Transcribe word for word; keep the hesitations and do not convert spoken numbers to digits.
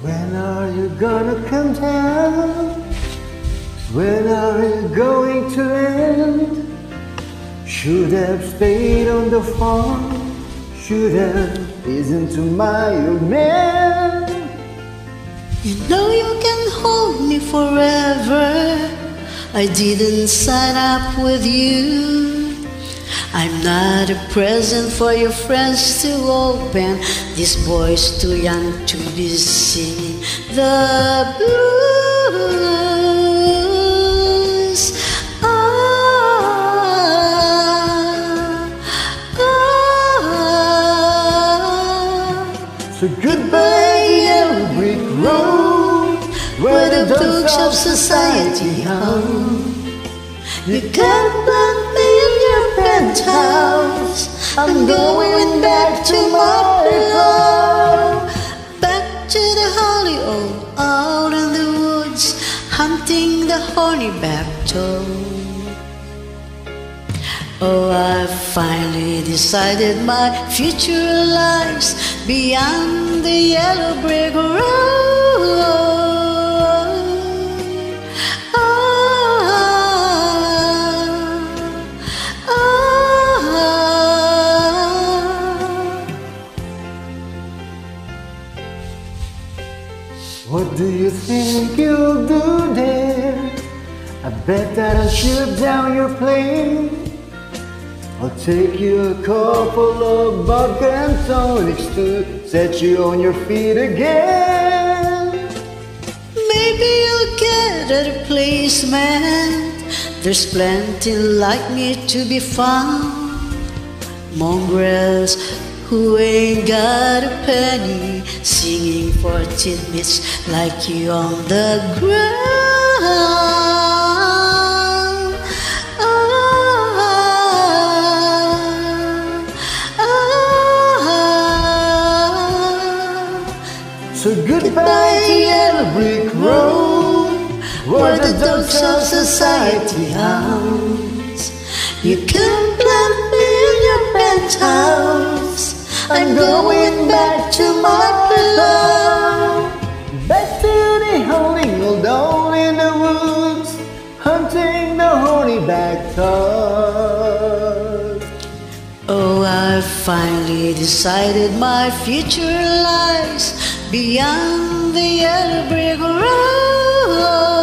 When are you gonna come down? When are you going to end? Should have stayed on the farm, should have listened to my old man. You know you can hold me forever. I didn't sign up with you. I'm not a present for your friends to open. This boy's too young to be singing the blues. Ah, ah. So goodbye, yellow brick road, Where the dogs of society hum. You can't plant me in your penthouse. I'm going back to my home, back to the holly oak out in the woods, hunting the horny-back toad. Oh, I finally decided my future lies beyond the yellow brick road. What do you think you'll do there? I bet that I'll shoot down your plane. I'll take you a couple of vodka and tonics to set you on your feet again. Maybe you'll get a replacement. There's plenty like me to be found. Mongrels who ain't got a penny, singing for tidbits like you on the ground. Ah, ah, ah. So goodbye to yellow brick road, where the dogs of society house. You can plant me in your penthouse. I'm going back to my pillow, back to the holding old down in the woods, hunting the horny-back toad. Oh, I finally decided my future lies beyond the yellow brick road.